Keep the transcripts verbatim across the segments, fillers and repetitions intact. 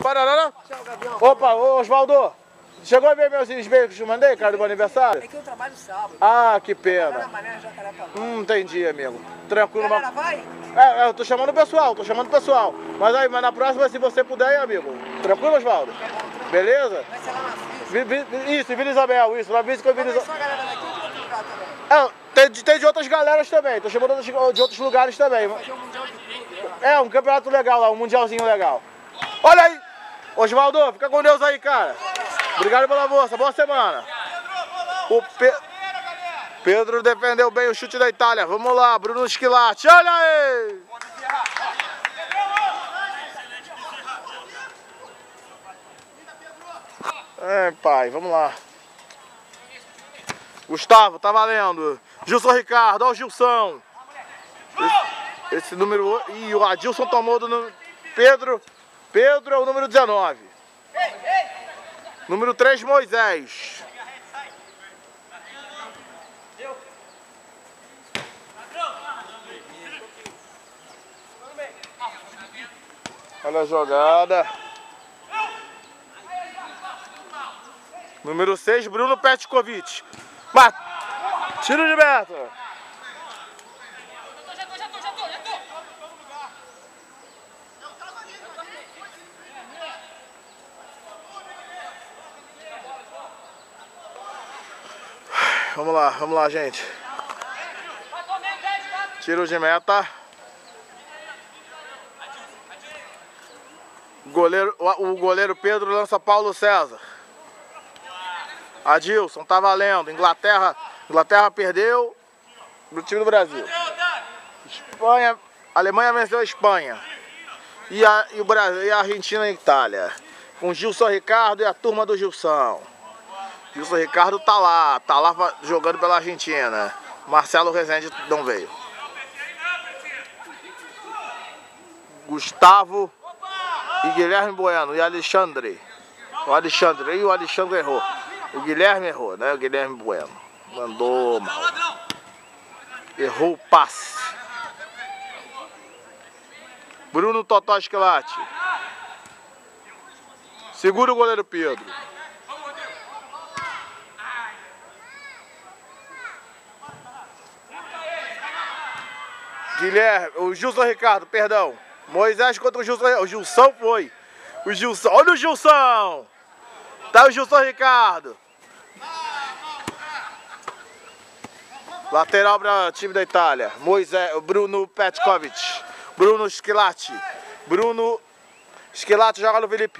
Parará. Opa, ô Osvaldo. Chegou a ver meus e-mails que eu te mandei, cara, do meu aniversário? É que eu trabalho sábado. Ah, que pena. Hum, entendi, amigo. Tranquilo. A galera vai? É, eu tô chamando o pessoal, tô chamando o pessoal. Mas aí, mas na próxima, se você puder, amigo. Tranquilo, Osvaldo? Beleza? Vai ser lá na Suíça. Vi, vi, isso, em Vila Isabel, isso. Na Vila Isabel. Só a galera daqui ou de outro lugar também? É, tem, tem de outras galeras também. Tô chamando de outros lugares também. Vai fazer um mundial de clube, né? É, um campeonato legal lá, um mundialzinho legal. Olha aí! Osvaldo, fica com Deus aí, cara. Obrigado pela moça, boa semana. O Pe... Pedro defendeu bem o chute da Itália. Vamos lá, Bruno Schilatti, olha aí! É, pai, vamos lá. Gustavo, tá valendo. Gilson Ricardo, olha o Gilson. Esse, esse número... Ih, o Adilson tomou do número... Pedro... Pedro é o número dezenove. Número três, Moisés. Olha a jogada. Número seis, Bruno Petkovic. Bate. Tiro de meta. Vamos lá, vamos lá, gente. Tiro de meta. Goleiro, o goleiro Pedro lança Paulo César. Adilson, tá valendo. Inglaterra, Inglaterra perdeu pro time do Brasil. Espanha, Alemanha venceu a Espanha. E a, e o Brasil, e a Argentina e a Itália. Com Gilson Ricardo e a turma do Gilson. Gilson Ricardo tá lá, tá lá jogando pela Argentina. Marcelo Rezende não veio. Gustavo e Guilherme Bueno e Alexandre. O Alexandre e o Alexandre errou. O Guilherme errou, né? O Guilherme Bueno. Mandou mal. Errou o passe. Bruno Totó Schilatti. Segura o goleiro Pedro. Guilherme, o Gilson Ricardo, perdão. Moisés contra o Gilson. O Gilson foi. O Gilson. Olha o Gilson! Tá o Gilson Ricardo. Lateral para o time da Itália. Moisés, Bruno Petkovic. Bruno Schilatti. Bruno Schilatti joga no Felipe.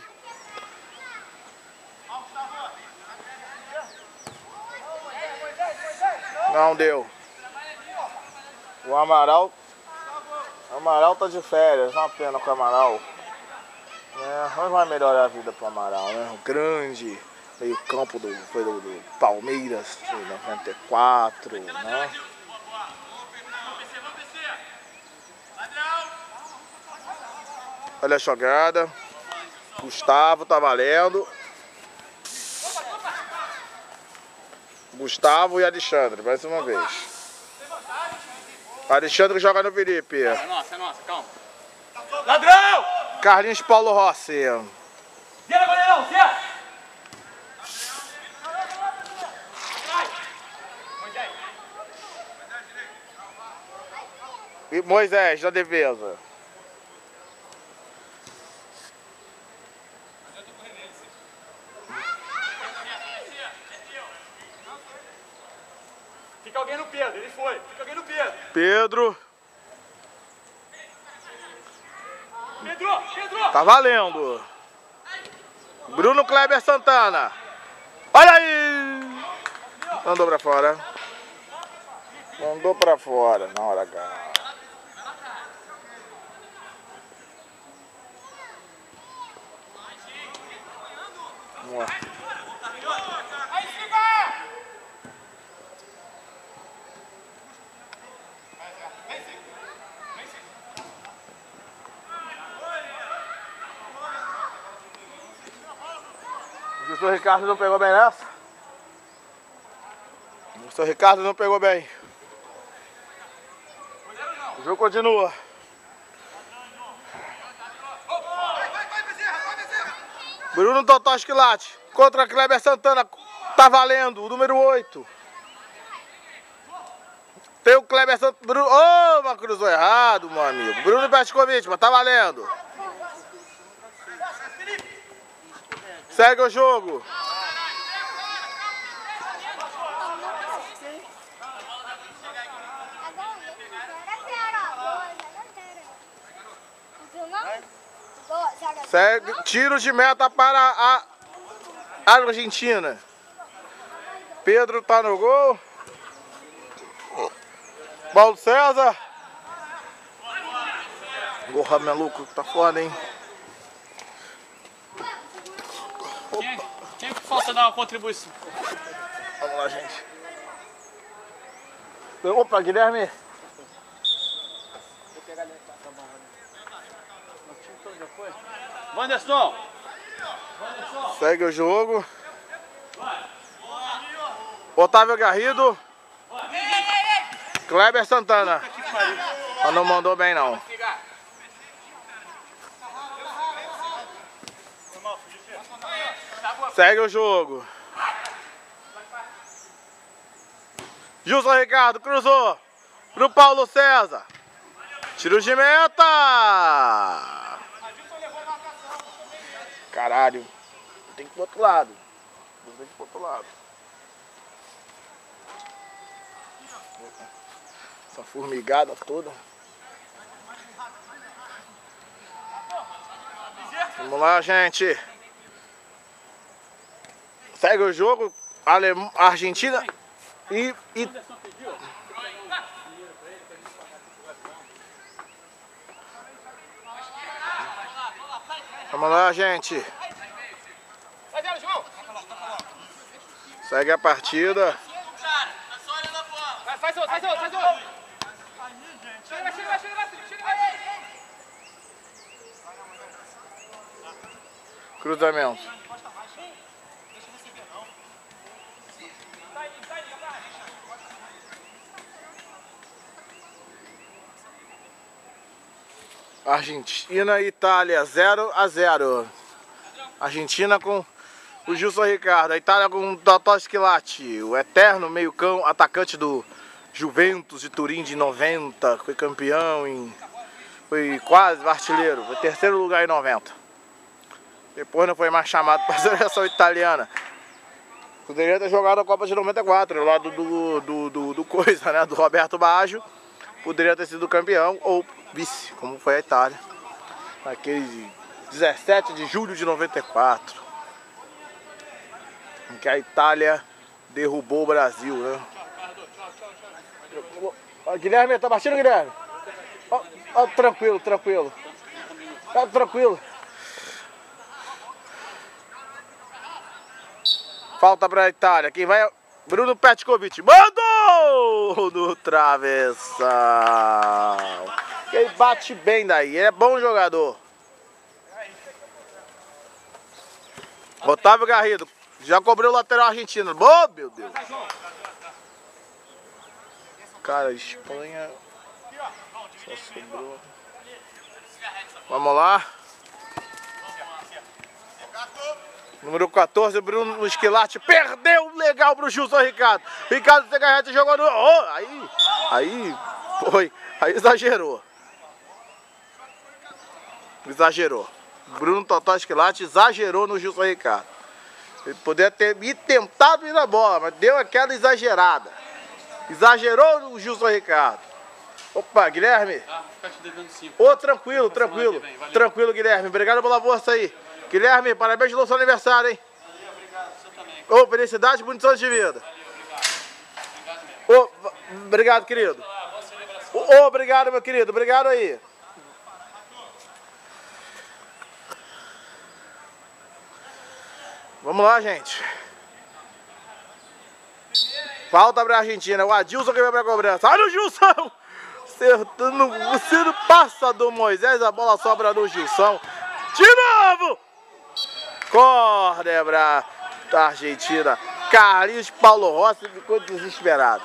Não deu. O Amaral. O Amaral tá de férias, uma pena com o Amaral. É, mas vai melhorar a vida pro Amaral, né? O grande meio campo do, foi do, do Palmeiras de noventa e quatro, né? Olha a jogada. Gustavo tá valendo. Gustavo e Alexandre, mais uma vez. Alexandre joga no Felipe. É nossa, é nossa, calma. Ladrão! Carlinhos Paulo Rossi. Vira, goleirão, vira! E Moisés na defesa. Fica alguém no Pedro, ele foi. Fica alguém no Pedro. Pedro. Pedro, Pedro! Tá valendo. Bruno Kleber Santana. Olha aí. Mandou pra fora. Mandou pra fora na hora H. Vamos lá. O Gilson Ricardo não pegou bem nessa. O Gilson Ricardo não pegou bem. O jogo continua. Bruno Totó Esquilate contra Kleber Santana. Tá valendo, o número oito. Tem o Kleber Santana. Bruno... Oh, mas cruzou errado, meu amigo. Bruno Petkovic, mas tá valendo. Segue o jogo. Segue, tiro de meta para a Argentina. Pedro tá no gol. Paulo César. Porra, maluco, tá foda, hein? Quem, quem que falta dar uma contribuição? Vamos lá, gente. Opa, Guilherme. Wanderson! Segue o jogo. Otávio Garrido. Kleber Santana. Mas não mandou bem, não. Segue o jogo. Gilson Ricardo cruzou pro Paulo César. Tiro de meta. Caralho. Tem que ir pro outro lado. Tem que ir pro outro lado. Essa formigada toda. Vamos lá, gente. Segue o jogo. Alem... Argentina e... e... Vamos lá, gente. Segue a partida. Faz outro, faz outro, faz outro! Chega, chega, chega, chega! Cruzamento. Argentina e Itália, zero a zero. Argentina com o Gilson Ricardo, a Itália com o Totó Esquilate, o eterno meio-campo, atacante do Juventus de Turim de noventa, foi campeão, em, foi quase artilheiro, foi terceiro lugar em noventa. Depois não foi mais chamado para a seleção italiana. Poderia ter jogado a Copa de noventa e quatro, lá do, do, do, do, do coisa, né, do Roberto Baggio. Poderia ter sido campeão ou vice, como foi a Itália, naquele dezessete de julho de noventa e quatro, em que a Itália derrubou o Brasil, né? Ó, Guilherme, tá batendo, Guilherme? Ó, ó, tranquilo, tranquilo. Ó, tranquilo. Falta pra Itália. Quem vai é Bruno Petkovic. Mandou no travessão. Ele bate bem daí. Ele é bom jogador. Otávio Garrido. Já cobriu o lateral argentino. Oh, meu Deus. Cara, a Espanha só sobrou. Vamos lá. Número quatorze, Bruno Esquilate. Perdeu legal pro Gilson Ricardo. Ricardo Segarrete jogou no... Oh, aí, aí, foi. Aí exagerou. Exagerou. Bruno Totó Esquilate exagerou no Gilson Ricardo. Ele poderia ter me tentado ir na bola, mas deu aquela exagerada. Exagerou no Gilson Ricardo. Opa, Guilherme. Ah, fica te devendo cinco. Ô, tranquilo, tranquilo. Tranquilo, Guilherme. Obrigado pela força aí. Guilherme, parabéns pelo seu aniversário, hein? Valeu, obrigado. Você também. Ô, felicidade e bonitos anos de vida. Valeu, obrigado. Obrigado mesmo. Ô, obrigado, querido. Ah, boa celebração. Ô, obrigado, meu querido. Obrigado aí. Vamos lá, gente. Falta pra Argentina. O Adilson que vai pra cobrança. Olha o Gilson! Acertando. Você não passa do Moisés. A bola sobra no Gilson. De novo! Corner da Argentina. Carlinhos Paulo Rossi ficou desesperado.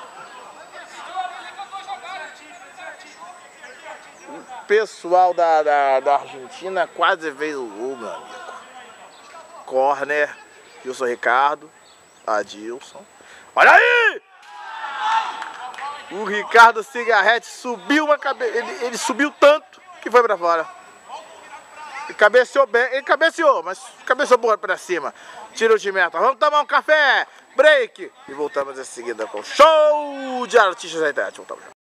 O pessoal da, da, da Argentina quase fez o gol, meu amigo. corner. Wilson Ricardo. Adilson. Olha aí! O Ricardo Cigarrete subiu uma cabeça. Ele, ele subiu tanto que foi pra fora. Ele cabeceou bem. Ele cabeceou, mas cabeceou boa pra cima. Tiro de meta. Vamos tomar um café. Break. E voltamos em seguida com show de artistas da internet. Voltamos.